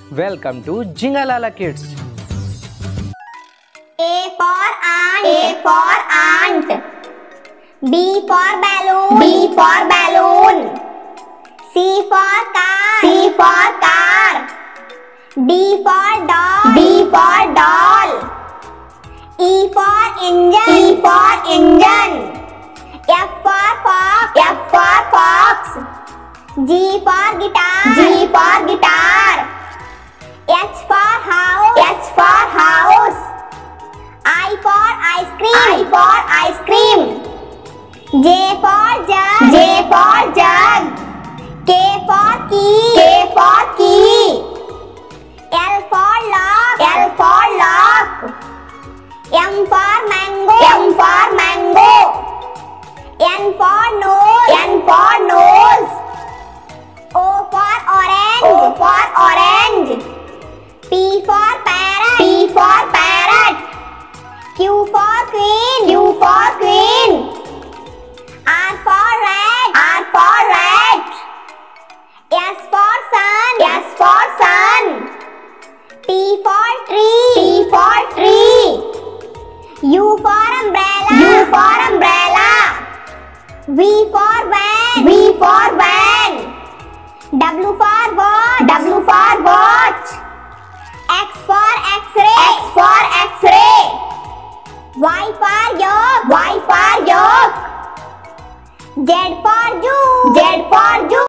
Welcome to Jingalala Kids. A for ant. A for ant. B for balloon. B for balloon. C for car. C for car. D for doll. D for doll. E for engine. E for engine. F for fox. F for fox. G for guitar. G for guitar. H for house. H for house. I for ice cream. I for ice cream. J for jug. J for jug. K for key. K for key. L for lock. L for lock. M for mango. M for mango. N for nose. N for nose. O for orange. O for orange. P for parrot. P for parrot. Q for queen. Q for queen. R for rat. R for rat. S for sun. S for sun. T for tree. T for tree. U for umbrella. U for umbrella. V for van. V for van. W for watch. W for watch. X for X-ray. X for X-ray. Y for yolk. Y for yolk. Z for juice. Z for juice.